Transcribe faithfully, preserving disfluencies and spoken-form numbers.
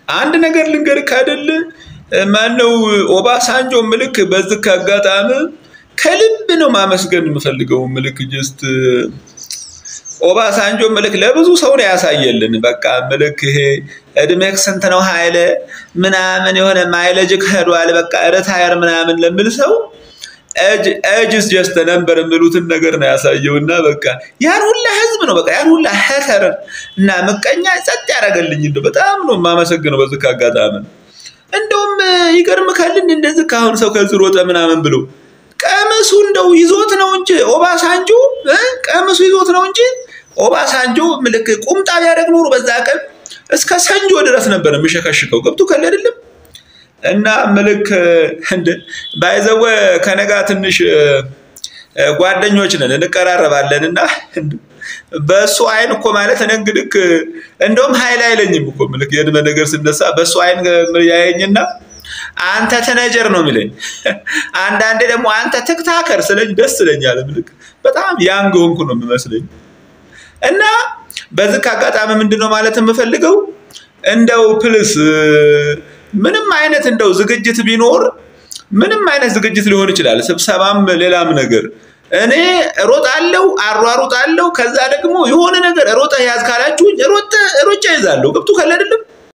አንድ ነገር ልንገርህ አይደል ማነው ኦባሳንጆ ምልክ በዝካ አጋጣሚ ከልብ ነው ማመስገን የምፈልገው ምልክ ጀስት ኦባሳንጆ ምልክ ለብዙ ሰው ነው ያሳየልን በቃ ምልክ ይሄ እድሜክ ስንት ነው ኃይለ ምናምን የሆነ ማይለጅ ከሄዷል በቃ ሪታየር ምናምን ለምል ሰው age age is just a number የሚሉትን ነገር ነው ያሳየውና በቃ ያን ሁሉ ህዝብ ነው በቃ ያን ሁሉ ሀተር እና መቀኛ ጸጥ ያረጋልኝ እንደው በጣም ነው ማመሰግነው በዝካ አጋጣሚ እንደውም ይገርምካል እንደዚህ ካሁን ሰው ከዝሮጠ ምናምን ብሎ ቀመሱ እንደው ይዞት ነው እንጂ ኦባሳንጆ ቀመሱ ይዞት ነው እንጂ ኦባሳንጆ ምልክ ቁምጣ ያደርግ ኖር በዛ ቀን እስከ ሰንጆ ድረስ ነበር የሚሸከሽከው ገብቶ ከለ አይደለም እና ምልክ እንደ ባይዘው ከነጋ ትንሽ ጓደኞች ነን እንቀራረባለንና በሱ አይን እኮ ማለት እኔ እንግዲህ እንደውም ኃይል አይለኝም እኮ ምልክ የድመ ነገር ሲነሳ በሱ አይን ያየኝና አንተ ተነጀር ነው የሚለኝ አንድ አንዴ ደግሞ አንተ ቲክታከር ስለኝ ደስ ይለኛል ምልክ በጣም ያንግ ሆንኩ ነው የሚመስለኝ እና በዝካ አጋጣሚ ምንድነው ማለት የምፈልገው እንደው ፕሊስ ምንም አይነት እንደው ዝግጅት ቢኖር ምንም አይነት ዝግጅት ሊሆን ይችላል ስብሰባም ሌላም ነገር እኔ ሮጣለው አሯሩጣለው ከዛ ደግሞ የሆነ ነገር ሮጣ ያዝ ካላችሁ ሮጣ ሮጫ ይዛለው ገብቶ ካለ አይደለም